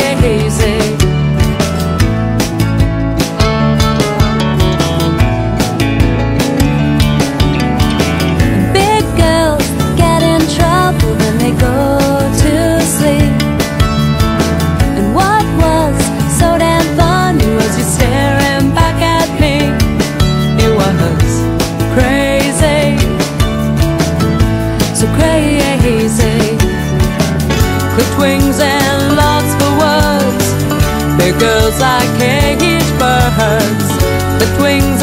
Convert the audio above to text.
crazy. Big girls get in trouble when they go to sleep. And what was so damn funny was you staring back at me. It was crazy, so crazy. Clipped wings and lots for words. Big girls like caged birds. Clipped wings